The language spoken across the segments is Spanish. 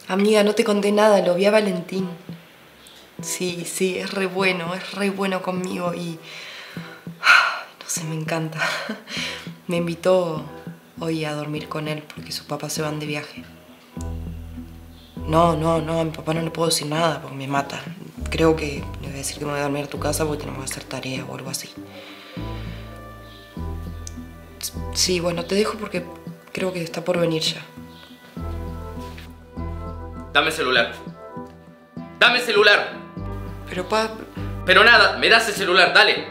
Amiga, no te conté nada, lo vi a Valentín. Sí, es re bueno conmigo y... no sé, me encanta. Me invitó hoy a dormir con él porque sus papás se van de viaje. No, a mi papá no le puedo decir nada porque me mata. Creo que le voy a decir que me voy a dormir a tu casa porque tenemos que hacer tarea o algo así. Sí, bueno, te dejo porque creo que está por venir ya. Dame el celular. ¡Dame el celular! Pero pa... Pero nada, me das el celular, dale.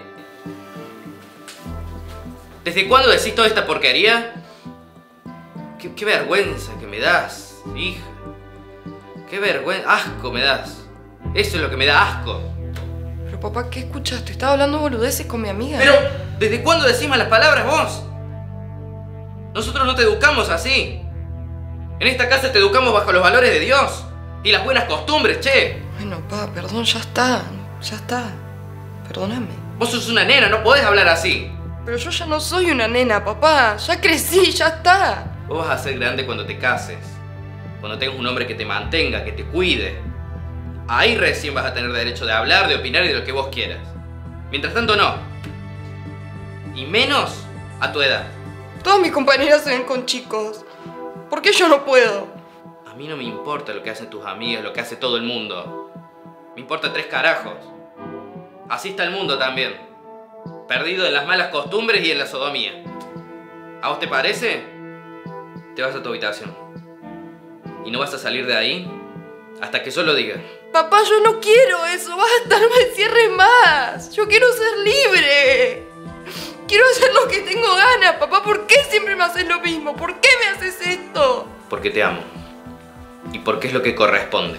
¿Desde cuándo decís toda esta porquería? Qué vergüenza que me das, hija. Qué vergüenza, asco me das. Eso es lo que me da asco. Pero papá, ¿qué escuchaste? Estaba hablando boludeces con mi amiga. Pero, ¿desde cuándo decís malas palabras vos? Nosotros no te educamos así. En esta casa te educamos bajo los valores de Dios y las buenas costumbres, che. Bueno, pa, perdón, ya está. Perdóname. Vos sos una nena, no podés hablar así. Pero yo ya no soy una nena, papá. Ya crecí, ya está. Vos vas a ser grande cuando te cases. Cuando tengas un hombre que te mantenga, que te cuide. Ahí recién vas a tener derecho de hablar, de opinar y de lo que vos quieras. Mientras tanto, no. Y menos a tu edad. Todas mis compañeras se ven con chicos. ¿Por qué yo no puedo? A mí no me importa lo que hacen tus amigas, lo que hace todo el mundo. Me importa 3 carajos. Así está el mundo también. Perdido en las malas costumbres y en la sodomía. ¿A vos te parece? Te vas a tu habitación. Y no vas a salir de ahí hasta que yo lo diga. Papá, yo no quiero eso. Basta, no me cierres más. Yo quiero ser libre. Quiero hacer lo que tengo ganas. Papá, ¿por qué siempre me haces lo mismo? ¿Por qué me haces esto? Porque te amo. Y porque es lo que corresponde.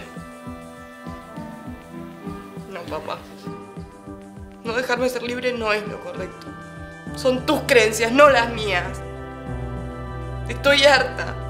No, papá. No dejarme ser libre no es lo correcto. Son tus creencias, no las mías. Estoy harta.